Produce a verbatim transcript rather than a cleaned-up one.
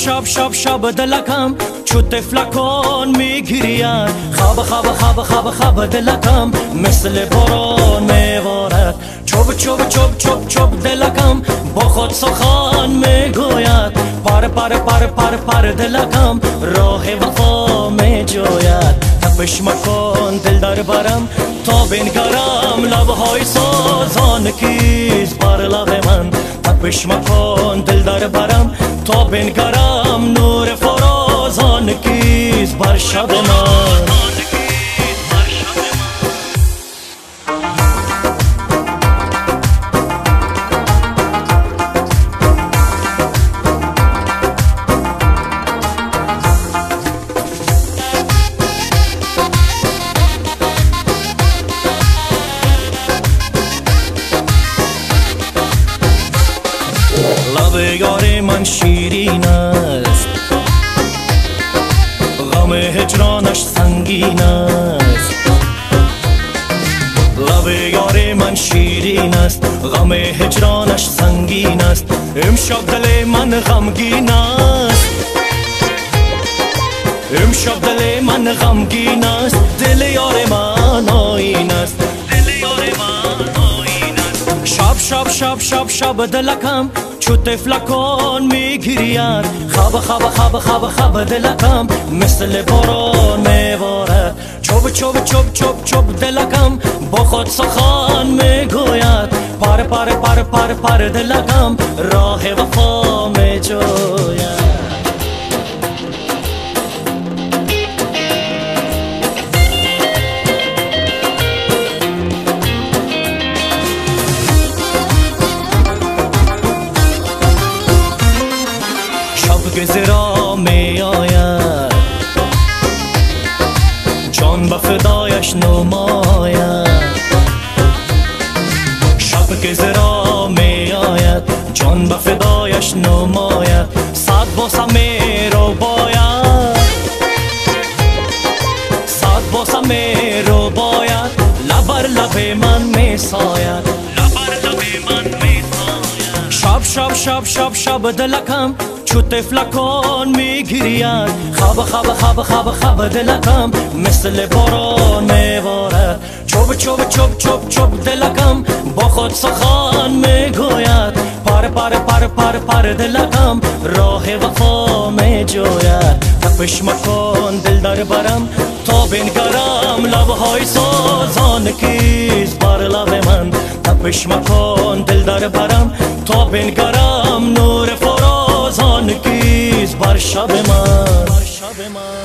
شب شب شب دلکم چو طفلکان میگرید، خواب خواب خواب خواب خواب دلکم مثل باران میبارد. چوب چوب چوب چوب چوب دلکم با خود سخن میگوید، پر پر پر پر پر دلکم راه وفا میجوید. تپش مکن دل در برم تا بنگرم لبهای سوزان کیز بر لب من. تپش مکن دل در برم تا بنگرم نور فرازان کیز بر شب من. لب یار من شیرین است، غم هجرانش سنگین است. لب یار من شیرین است، غم هجرانش سنگین است. امشب دل من غمگین است، امشب دل من غمگین است. دل یار من آیین است، دل یار من آیین است. شب شب شب شب شب دلکم چو طفلکان میگرید، خواب خواب خواب خواب خواب دلکم مثل باران میبارد. چوب چوب چوب چوب چوب دلکم با خود سخن میگوید، پر پر پر پر پر دلکم راه وفا میجوید. گزرا می آید جان به فدایش نماید. شب گزرا می آید جان به فدایش نماید. صد باسم می رو باید، صد باسم می رو باید. لبر لب من می ساید، لبر لب من می ساید. شب شب شب شب شب دلکم چو طفلکان میگرید، خواب خواب خواب خواب خواب دلکم مثل باران میبارد. چوب چوب چوب چوب چوب دلکم با خود سخن میگوید، پر پر پر پر پر دلکم راه وفا میجوید. تپش مکن دل در برم تا بنگرم لبهای سوزان کیز بر لب من. تپش مکن دل در برم تا بنگرم نور فرازان کیز بر شب من.